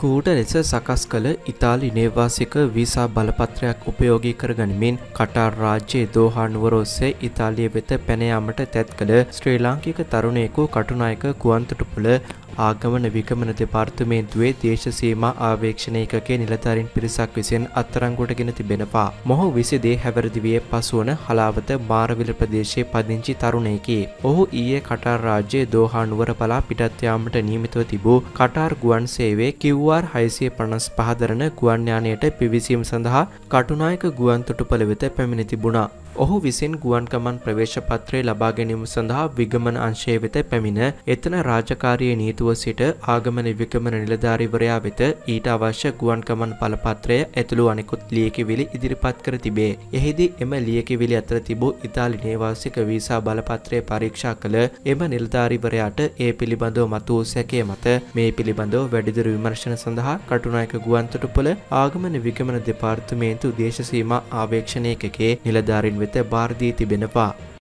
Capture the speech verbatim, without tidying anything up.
කූට ලෙස සකස් කළ ඉතාලි නේවාසික වීසා බලපත්‍රයක් උපයෝගී කර ගනිමින් කටාර් රාජ්‍යයේ දෝහා නුවර ඔස්සේ ඉතාලිය වෙත පැන යාමට තැත් කළ ශ්‍රී ලාංකික තරුණයෙකු කටුනායක ගුවන්තොටුපොළ ආගමන විගමන දෙපාර්තමේන්තුවේ දේශ සීමා ආවේක්ෂණ ඒකකයේ නිලධාරීන් පිරිසක් විසින් අත්අඩංගුවටගෙන තිබෙනවා. මොහු විසිදේ හැවිරිදිවියේ පසුවන හලාවත මාරවිල ප්‍රදේශයේ පදිංචි තරුණයෙකි. ඔහු ඊයේ කටාර් රාජ්‍යයේ දෝහා නුවර පලා පිටත් යාමට නියමිතව තිබූ කටාර් ගුවන් සේවයේ කිව් ආර් හයසිය පනස් පහ දරන ගුවන් යානයට පිවිසීම සඳහා කටුනායක ගුවන්තොටුපොළ වෙත පැමිණ තිබුණා. ඔහු විසින් ගුවන් ගමන් ප්‍රවේශ පත්‍රය ලබා ගැනීම සඳහා විගමන අංශය වෙත පැමිණ එතන රාජකාරියේ නීතුව සිට ආගමන විගමන නිලධාරීවරයා වෙත ඊට අවශ්‍ය ගුවන් ගමන් බලපත්‍රය ඇතුළු අනෙකුත් ලියකියවිලි ඉදිරිපත් කර තිබේ. එහිදී එම ලියකියවිලි අතර තිබූ ඉතාලි නේවාසික වීසා බලපත්‍රය පරීක්ෂා කළ එම නිලධාරීවරයාට ඒ පිළිබඳව මතු වූ සැකය මත මේ පිළිබඳව වැඩිදුර විමර්ශන සඳහා කටුනායක ගුවන්තොටුපොළ ආගමන විගමන දෙපාර්තමේන්තු දේශ සීමා ආවේක්ෂණ ඒකකයේ නිලධාරීන් වෙත බාර දී තිබෙනවා.